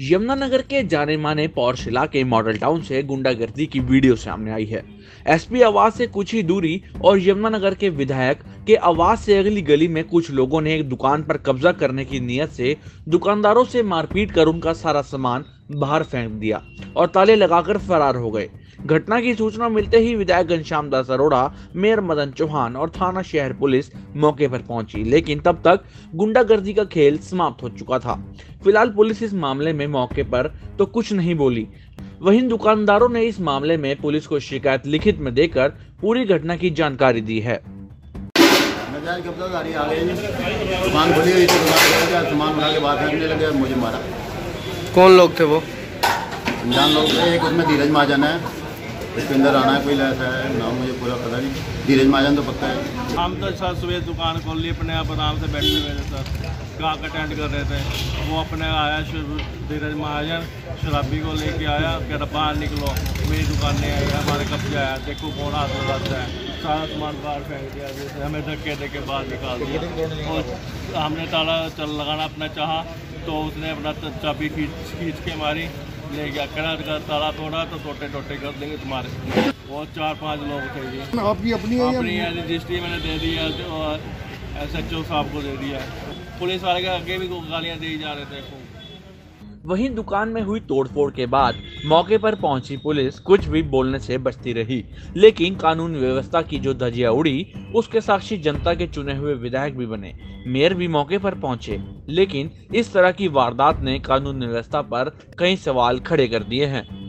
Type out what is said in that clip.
यमुनानगर के जाने माने पॉर्श इलाके मॉडल टाउन से गुंडागर्दी की वीडियो सामने आई है। एसपी आवास से कुछ ही दूरी और यमुनानगर के विधायक के आवास से अगली गली में कुछ लोगों ने एक दुकान पर कब्जा करने की नीयत से दुकानदारों से मारपीट कर उनका सारा सामान बाहर फेंक दिया और ताले लगाकर फरार हो गए। घटना की सूचना मिलते ही विधायक घनश्याम दास अरोड़ा, मेयर मदन चौहान और थाना शहर पुलिस मौके पर पहुंची, लेकिन तब तक गुंडागर्दी का खेल समाप्त हो चुका था। फिलहाल पुलिस इस मामले में मौके पर तो कुछ नहीं बोली। वहीं दुकानदारों ने इस मामले में पुलिस को शिकायत लिखित में देकर पूरी घटना की जानकारी दी है। दुकान खोली हुई थी, सामान उठा के बाहर फेंकने लगे, मुझे मारा। कौन लोग थे वो? अनजान लोग थे। एक उसमें धीरज महाजन है, इसके अंदर आना है, कोई ऐसा है नाम मुझे पूरा पता नहीं। धीरज महाजन तो पक्का है। हम तो सर सुबह दुकान खोल ली, अपने आप आराम से बैठे हुए थे सर, गाँव अटेंड कर रहे थे। वो अपने आया धीरज महाजन शराबी को लेके आया, कह रहा बाहर निकलो, मेरी दुकान नहीं आई, हमारे कब्जे आया, देखो कौन हाथ लगाता है। सारा सामान बाहर फेंक दिया, जैसे हमें धक्के दे के बाहर निकाल दिया। और हमने ताला लगाना अपना चाहा तो उसने अपना चाबी खींच के मारी, ले गया, कह ताला तोड़ा तो टोटे कर देंगे तुम्हारे। वो 4-5 लोग थे जी। आपकी अपनी रजिस्ट्री मैंने दे दी है और SHO साहब को दे दिया। पुलिस वाले के आगे भी गालियां दी जा रहे थे। वहीं दुकान में हुई तोड़फोड़ के बाद मौके पर पहुंची पुलिस कुछ भी बोलने से बचती रही, लेकिन कानून व्यवस्था की जो धज्जियां उड़ी उसके साक्षी जनता के चुने हुए विधायक भी बने। मेयर भी मौके पर पहुंचे, लेकिन इस तरह की वारदात ने कानून व्यवस्था पर कई सवाल खड़े कर दिए हैं।